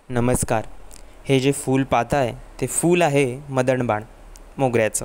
नमस्कार. हे जे फूल पाहताय ते फूल आहे मदनबाण मोगऱ्याचं.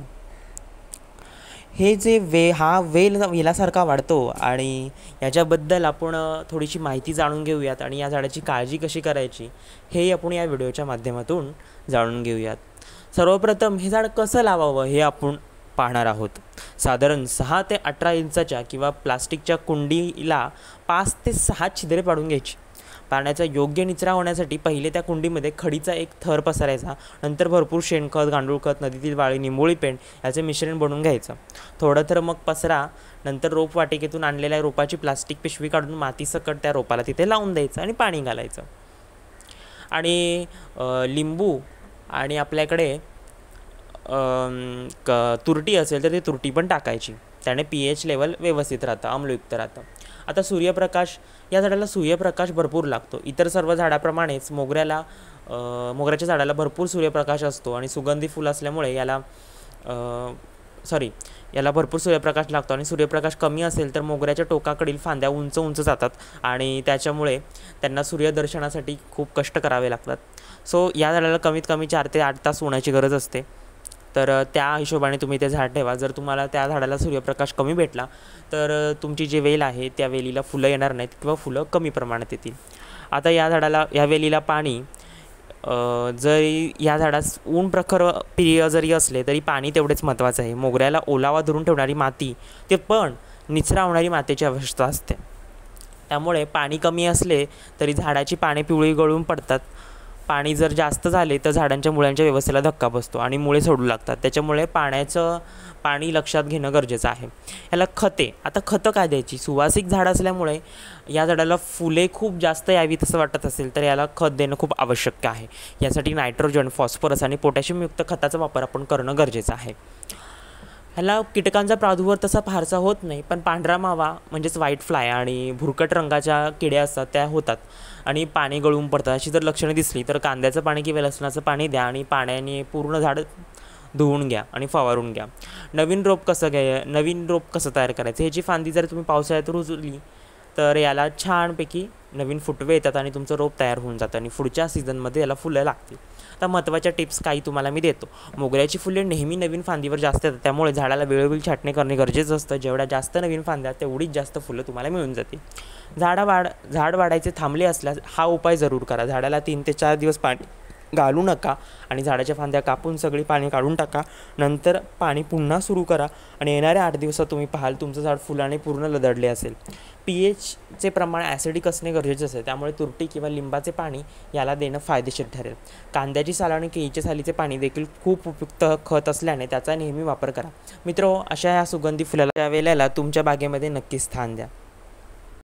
हे जे हा वेलासारखा वाढतो आणि याच्याबद्दल आपण थोडीशी माहिती जाणून घेऊयात आणि या झाडाची काळजी कशी करायची हे आपण या व्हिडिओच्या माध्यमातून जाणून घेऊयात. सर्वप्रथम हे झाड कसं लावावं हे आपण पाहणार आहोत. साधारण 6 ते 18 इंचाच्या किंवा प्लास्टिकच्या कुंडीला 5 ते 6 छिद्रे पाडून घ्यायची. पाण्याचा योग्य निचरा होण्यासाठी पहिले त्या कुंडीमध्ये खडीचा एक थर पसरायचा. नंतर भरपूर शेणखत, गांडूळखत, नदीतील वाळी, निंबोळी पेंड याचे मिश्रण बनवून घ्यायचं. थोडं थर मग पसरा. नंतर रोपवाटिकेतून आणलेल्या रोपाची प्लास्टिक पिशवी काढून मातीसकट त्या रोपाला तिथे लावून द्यायचं आणि पाणी घालायचं. आणि लिंबू आणि आपल्याकडे तुरटी असेल तर ती तुरटी पण टाकायची. त्याने pH लेवल व्यवस्थित राहतं, आम्लयुक्त राहतं. आता सूर्यप्रकाश, या झाडाला सूर्यप्रकाश भरपूर लागतो. इतर सर्व झाडाप्रमाणेच मोगऱ्याच्या झाडाला भरपूर सूर्यप्रकाश असतो आणि सुगंधी फूल असल्यामुळे याला भरपूर सूर्यप्रकाश लागतो. आणि सूर्यप्रकाश कमी असेल तर मोगऱ्याच्या टोकाकडील फांद्या उंच उंच जातात आणि त्याच्यामुळे त्यांना सूर्यदर्शनासाठी खूप कष्ट करावे लागतात. सो या झाडाला कमीत कमी 4 ते 8 तास उन्हाची गरज असते. तर त्या हिशोबाने तुम्ही ते झाड ठेवा. जर तुम्हाला त्या झाडाला सूर्यप्रकाश कमी भेटला तर तुमची जी वेल आहे त्या वेलीला फुलं येणार नाहीत किंवा फुलं कमी प्रमाणात येतील. आता या वेलीला पाणी, जरी या झाडास ऊन प्रखर प्रिय जरी असले तरी पाणी तेवढेच महत्त्वाचं आहे. मोगऱ्याला ओलावा धरून ठेवणारी माती, ते पण निचरा होणारी मातीची आवश्यकता असते. त्यामुळे पाणी कमी असले तरी झाडाची पाने पिवळी गळून पडतात. पाणी जर जास्त झाले तर झाडांच्या मुळांच्या व्यवस्थेला धक्का बसतो आणि मुळे सोडू लागतात. त्याच्यामुळे पाणी लक्षात घेणं गरजेचं आहे. याला खते, आता खतं काय द्यायची? सुवासिक झाड असल्यामुळे या झाडाला फुले खूप जास्त यावीत असं वाटत असेल तर याला खत देणं खूप आवश्यक आहे. यासाठी नायट्रोजन, फॉस्फरस आणि पोटॅशियमयुक्त खताचा वापर आपण करणं गरजेचं आहे. ह्याला कीटकांचा प्रादुर्भाव तसा फारसा होत नाही, पण पांढरा मावा म्हणजेच व्हाईट फ्लाय आणि भुरकट रंगाच्या किड्या असतात त्या होतात आणि पाणी गळून पडतात. अशी जर लक्षणे दिसली तर कांद्याचं पाणी किंवा लसणाचं पाणी द्या आणि पाण्याने पूर्ण झाड धुवून घ्या आणि फवारून घ्या. नवीन रोप कसं तयार करायचं? ह्याची फांदी जर तुम्ही पावसाळ्यात रुजवली तर याला छानपैकी नवीन फुटवे येतात आणि तुमचं रोप तयार होऊन जातं आणि पुढच्या सीझनमध्ये याला फुलं लागतील. आता महत्त्वाच्या टिप्स काही तुम्हाला मी देतो. मोगऱ्याची फुले नेहमी नवीन फांदीवर जास्त येतात, त्यामुळे झाडाला वेळोवेळी छाटणी करणे गरजेचं असतं. जेवढ्या जास्त नवीन फांद्या तेवढीच जास्त फुलं तुम्हाला मिळून जातील. झाड वाढायचे थांबले असल्यास हा उपाय जरूर करा. झाडाला 3 ते 4 दिवस पाणी घालू नका आणि झाडाच्या फांद्या कापून सगळी पाणी काढून टाका. नंतर पाणी पुन्हा सुरू करा आणि येणाऱ्या 8 दिवसात तुम्ही पाहाल तुमचं झाड फुलाने पूर्ण लदडले असेल. pHचे प्रमाण ॲसिडिक असणे गरजेचे असते, त्यामुळे तुरटी किंवा लिंबाचे पाणी याला देणं फायदेशीर ठरेल. कांद्याची साल आणि केळीच्या सालीचे पाणी देखील खूप उपयुक्त खत असल्याने त्याचा नेहमी वापर करा. मित्र, अशा ह्या सुगंधी फुलाला वेळेला तुमच्या बागेमध्ये नक्कीच स्थान द्या.